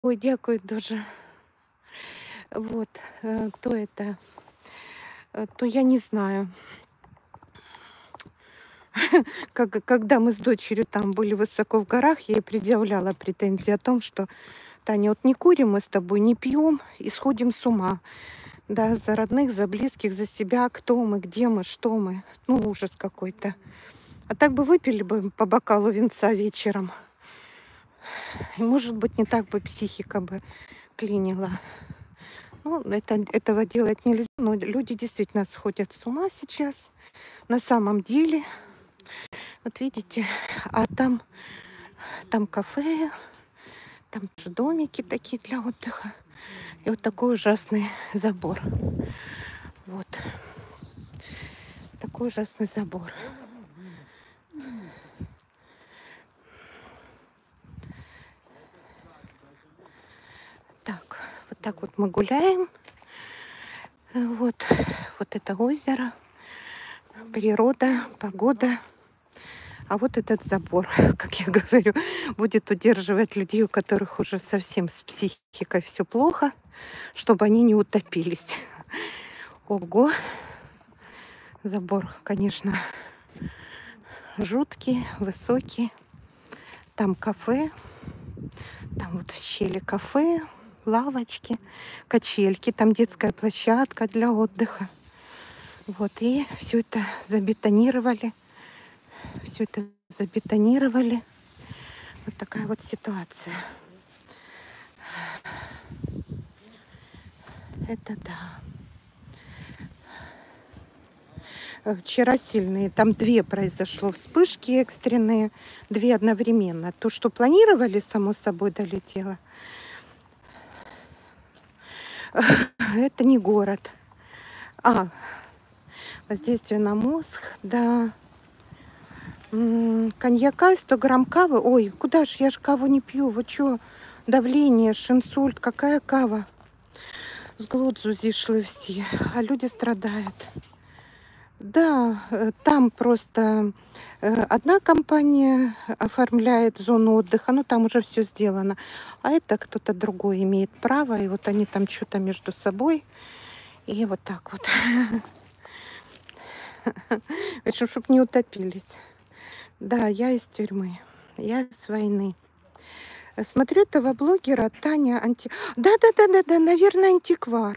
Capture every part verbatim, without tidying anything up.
Ой, дякую дуже. Вот, э, то это, э, то я не знаю. Как, когда мы с дочерью там были высоко в горах, я ей предъявляла претензии о том, что Таня, вот не курим мы с тобой, не пьем и сходим с ума. Да, за родных, за близких, за себя, кто мы, где мы, что мы. Ну, ужас какой-то. А так бы выпили бы по бокалу винца вечером. И, может быть, не так бы психика бы клинила. Ну, это, этого делать нельзя, но люди действительно сходят с ума сейчас. На самом деле, вот видите, а там, там кафе, там же домики такие для отдыха. И вот такой ужасный забор. Вот. Такой ужасный забор. Так, вот так вот мы гуляем. Вот, вот это озеро, природа, погода. А вот этот забор, как я говорю, будет удерживать людей, у которых уже совсем с психикой все плохо, чтобы они не утопились. Ого! Забор, конечно, жуткий, высокий. Там кафе, там вот в щели кафе, лавочки, качельки, там детская площадка для отдыха. Вот, и все это забетонировали. Все это забетонировали. Вот такая вот ситуация. Это да. Вчера сильные, там две произошло вспышки экстренные, две одновременно. То, что планировали, само собой долетело. Это не город. А, воздействие на мозг, да. М, Коньяка, сто грамм кавы. Ой, куда ж, я ж каву не пью. Вы что? Давление, ж инсульт. Какая кава? С глотзу зишли все, а люди страдают. Да, э, там просто э, одна компания оформляет зону отдыха, ну там уже все сделано, а это кто-то другой имеет право, и вот они там что-то между собой, и вот так вот. В общем, чтобы не утопились. Да, я из тюрьмы, я с войны. Э, Смотрю этого блогера Таня Анти... Да-да-да-да-да, наверное, антиквар.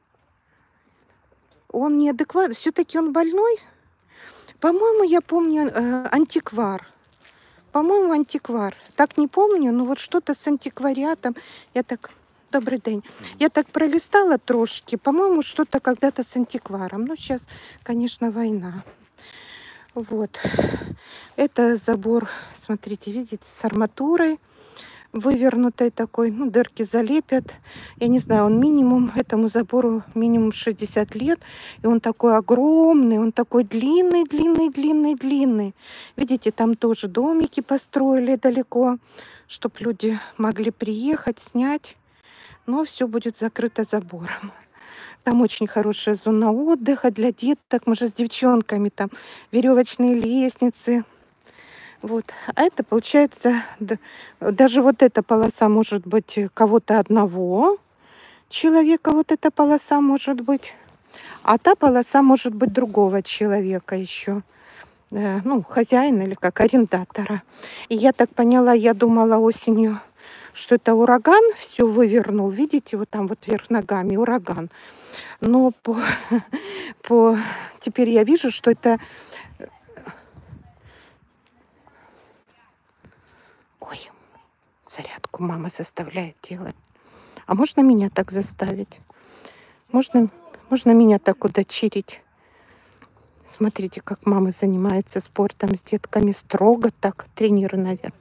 Он неадекватный, все-таки он больной? По-моему, я помню, э, антиквар. По-моему, антиквар. Так не помню, но вот что-то с антиквариатом. Я так... Добрый день. Я так пролистала трошки. По-моему, что-то когда-то с антикваром. Ну, сейчас, конечно, война. Вот. Это забор, смотрите, видите, с арматурой вывернутой такой. Ну, дырки залепят. Я не знаю, он минимум, этому забору минимум шестьдесят лет. И он такой огромный, он такой длинный, длинный, длинный, длинный. Видите, там тоже домики построили далеко, чтобы люди могли приехать, снять. Но все будет закрыто забором. Там очень хорошая зона отдыха для деток. Мы же с девчонками там веревочные лестницы. Вот. А это получается, д- даже вот эта полоса может быть кого-то одного человека, вот эта полоса может быть, а та полоса может быть другого человека еще, э, ну, хозяина или как арендатора. И я так поняла, я думала осенью, что это ураган все вывернул, видите, вот там вот вверх ногами ураган. Но по, по... теперь я вижу, что это... Ой, зарядку мама заставляет делать. А можно меня так заставить? Можно, можно меня так удочерить? Смотрите, как мама занимается спортом с детками. Строго так. Тренеры, наверное.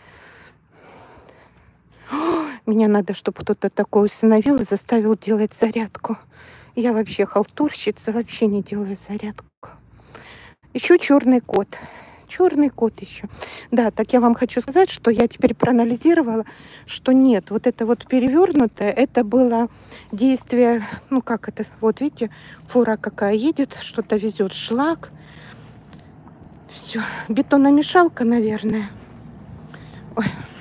Меня надо, чтобы кто-то такой усыновил и заставил делать зарядку. Я вообще халтурщица, вообще не делаю зарядку. Еще черный кот. Черный кот еще. Да, так я вам хочу сказать, что я теперь проанализировала, что нет, вот это вот перевернутое, это было действие, ну как это, вот видите, фура какая едет, что-то везет, шлак. Все, бетономешалка, наверное. Ой.